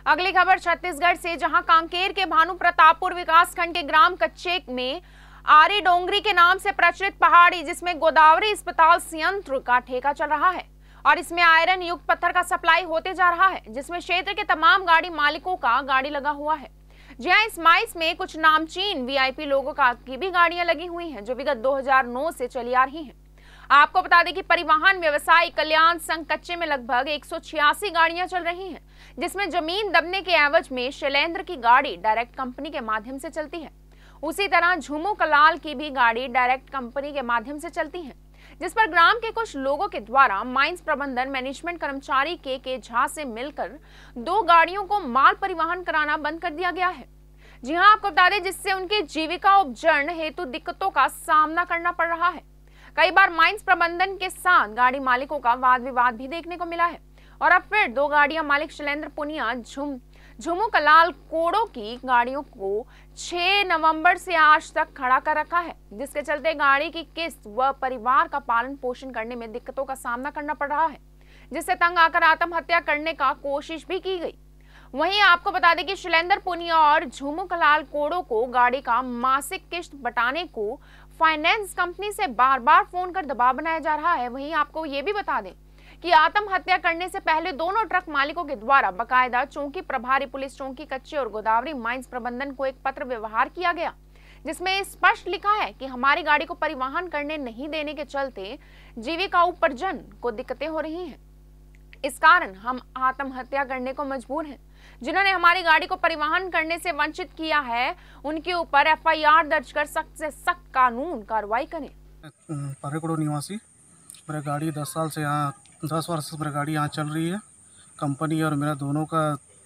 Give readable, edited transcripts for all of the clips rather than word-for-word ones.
अगली खबर छत्तीसगढ़ से, जहां कांकेर के भानु प्रतापपुर विकासखंड के ग्राम कच्चेक में आरी डोंगरी के नाम से प्रचलित पहाड़ी, जिसमें गोदावरी इस्पात संयंत्र का ठेका चल रहा है और इसमें आयरन युक्त पत्थर का सप्लाई होते जा रहा है, जिसमें क्षेत्र के तमाम गाड़ी मालिकों का गाड़ी लगा हुआ है। जी हां, इस माइंस में कुछ नामचीन वीआईपी लोगों की भी गाड़ियां लगी हुई हैं, जो विगत 2009 से चली आ रही हैं। आपको बता दें कि परिवहन व्यवसायी कल्याण संघ कच्चे में लगभग 186 गाड़ियां चल रही हैं, जिसमें जमीन दबने के एवज में शैलेंद्र की गाड़ी डायरेक्ट कंपनी के माध्यम से चलती है। उसी तरह झुमू कलाल की भी गाड़ी डायरेक्ट कंपनी के माध्यम से चलती है, जिस पर ग्राम के कुछ लोगों के द्वारा माइंस प्रबंधन मैनेजमेंट कर्मचारी के झा से मिलकर 2 गाड़ियों को माल परिवहन कराना बंद कर दिया गया है। जी हां, आपको बता दें, जिससे उनकी जीविका उपजन हेतु दिक्कतों का सामना करना पड़ रहा है। कई बार माइंस प्रबंधन के साथ गाड़ी मालिकों का वाद विवाद भी देखने को मिला है और अब फिर 2 गाड़ियां मालिक शैलेंद्र पुनिया झुमू कलाल कोड़ो की गाड़ियों को 6 नवंबर से आज तक खड़ा कर रखा है, जिसके चलते गाड़ी की किस्त व परिवार का पालन पोषण करने में दिक्कतों का सामना करना पड़ रहा है, जिससे तंग आकर आत्महत्या करने का कोशिश भी की गई। वहीं आपको बता दें कि शैलेंद्र पुनिया और झुमू कलाल कोड़ो को गाड़ी का मासिक किस्त बटाने को फाइनेंस कंपनी से बार बार फोन कर दबाव बनाया जा रहा है। वहीं आपको ये भी बता दें कि आत्महत्या करने से पहले दोनों ट्रक मालिकों के द्वारा बकायदा चौकी प्रभारी पुलिस चौकी कच्चे और गोदावरी माइंस प्रबंधन को एक पत्र व्यवहार किया गया, जिसमें स्पष्ट लिखा है कि हमारी गाड़ी को परिवहन करने नहीं देने के चलते जीविका उपार्जन को दिक्कतें हो रही हैं। इस कारण हम आत्महत्या करने को मजबूर हैं। जिन्होंने हमारी गाड़ी को परिवहन करने से वंचित किया है, उनके ऊपर एफआईआर दर्ज कर सख्त से सख्त कानून कार्रवाई करें। पारेकोड़ो निवासी, मेरा गाड़ी 10 साल से यहाँ 10 वर्ष से मेरी गाड़ी यहाँ चल रही है। कंपनी और मेरा दोनों का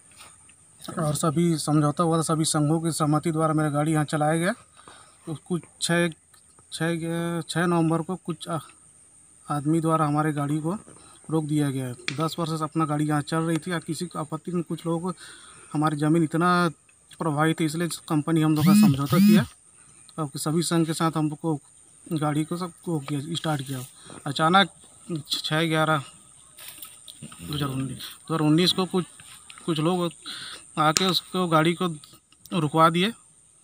और सभी समझौता हुआ था, सभी संघों की सहमति द्वारा मेरा गाड़ी यहाँ चलाया गया। तो कुछ 6 नवंबर को कुछ आदमी द्वारा हमारे गाड़ी को रोक दिया गया है। 10 वर्ष से अपना गाड़ी यहाँ चल रही थी। किसी को आपत्ति में कुछ लोगों को हमारी ज़मीन इतना प्रभावित है, इसलिए कंपनी हम लोग का समझौता किया और सभी संघ के साथ हम लोग को गाड़ी को सबको स्टार्ट किया। अचानक 6/11/2019 को कुछ लोग आके उसको गाड़ी को रुकवा दिए,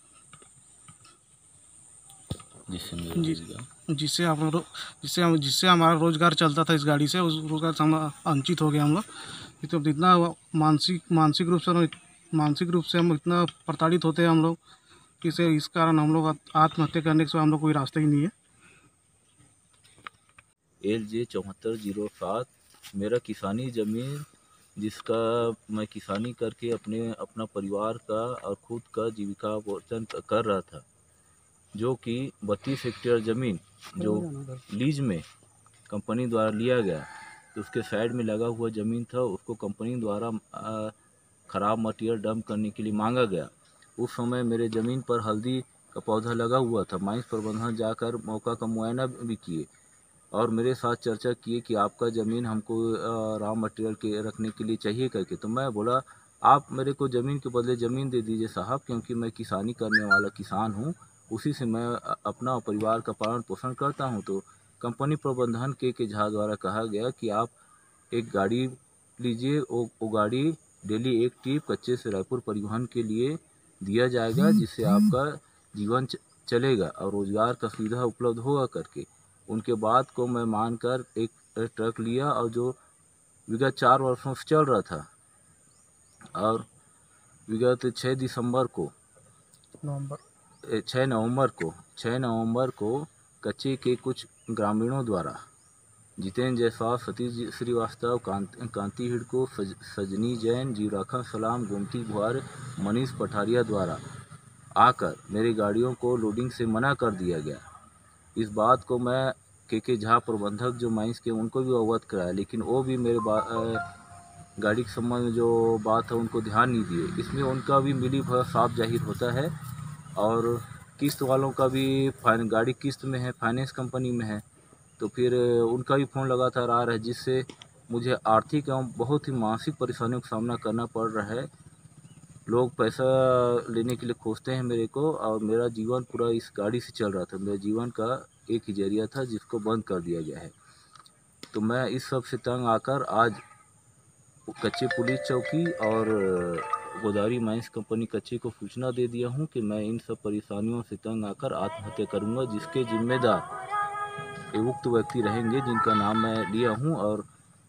जिससे हमारा रोज़गार चलता था इस गाड़ी से, उस रोज़गार से हम वंचित हो गए। हम लोग तो इतना मानसिक रूप से हम इतना प्रताड़ित होते हैं हम लोग, इस कारण हम लोग आत्महत्या करने के हम लोग कोई रास्ता ही नहीं है। LJ 7407 मेरा किसानी ज़मीन, जिसका मैं किसानी करके अपना परिवार का और खुद का जीविका अर्जन कर रहा था, जो कि 32 हेक्टेयर ज़मीन जो लीज में कंपनी द्वारा लिया गया, तो उसके साइड में लगा हुआ ज़मीन था, उसको कंपनी द्वारा ख़राब मटेरियल डंप करने के लिए मांगा गया। उस समय मेरे ज़मीन पर हल्दी का पौधा लगा हुआ था। माइंस प्रबंधन जाकर मौका का मुआयना भी किए और मेरे साथ चर्चा किए कि आपका ज़मीन हमको रॉ मटेरियल के रखने के लिए चाहिए करके। तो मैं बोला, आप मेरे को ज़मीन के बदले ज़मीन दे दीजिए साहब, क्योंकि मैं किसानी करने वाला किसान हूँ, उसी से मैं अपना परिवार का पालन पोषण करता हूँ। तो कंपनी प्रबंधन के झा द्वारा कहा गया कि आप एक गाड़ी लीजिए, वो गाड़ी डेली एक ट्रिप कच्चे से रायपुर परिवहन के लिए दिया जाएगा, जिससे आपका जीवन चलेगा और रोज़गार का सुविधा उपलब्ध होगा करके। उनके बात को मैं मानकर एक ट्रक लिया और जो विगत 4 वर्षों से चल रहा था, और विगत 6 नवंबर को कच्चे के कुछ ग्रामीणों द्वारा जितेंद्र जायसवाल, सतीश श्रीवास्तव, कांति हिड़को, सजनी जैन, जीवराखा सलाम, गोमती बुहार, मनीष पठारिया द्वारा आकर मेरी गाड़ियों को लोडिंग से मना कर दिया गया। इस बात को मैं के झा प्रबंधक जो माइंस के उनको भी अवगत कराया, लेकिन वो भी मेरे गाड़ी के संबंध में जो बात है उनको ध्यान नहीं दिए। इसमें उनका भी मिली भगत साफ जाहिर होता है और किस्त वालों का भी गाड़ी किस्त में है, फाइनेंस कंपनी में है, तो फिर उनका भी फ़ोन लगातार आ रहा है, जिससे मुझे आर्थिक एवं बहुत ही मानसिक परेशानियों का सामना करना पड़ रहा है। लोग पैसा लेने के लिए खोजते हैं मेरे को, और मेरा जीवन पूरा इस गाड़ी से चल रहा था। मेरे जीवन का एक ही जरिया था, जिसको बंद कर दिया गया है। तो मैं इस सब से तंग आकर आज कच्चे पुलिस चौकी और गोदावरी माइंस कंपनी कच्चे को सूचना दे दिया हूं कि मैं इन सब परेशानियों से तंग आकर आत्महत्या करूंगा, जिसके जिम्मेदार उक्त व्यक्ति रहेंगे जिनका नाम मैं लिया हूं और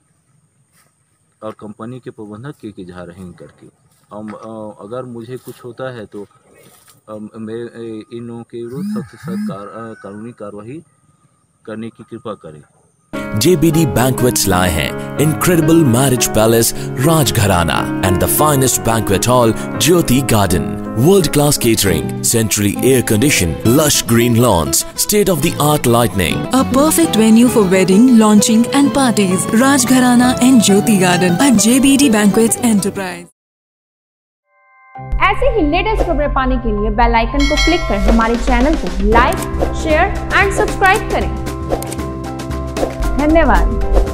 कंपनी के प्रबंधक के झा रहेंगे करके। अगर मुझे कुछ होता है तो मैं इन लोगों के विरुद्ध सख्त से सख्त कानूनी कार्रवाई करने की कृपा करें। JBD Banquets लाए हैं Incredible Marriage Palace Rajgharana and the finest banquet hall Jyoti Garden. World-class catering, centrally air-conditioned, lush green lawns, state-of-the-art lighting. A perfect venue for wedding, launching and parties. Rajgharana and Jyoti Garden at JBD Banquets Enterprise. ऐसे ही latest खबरें पाने के लिए bell icon को click कर हमारे channel को like, share and subscribe करें। धन्यवाद।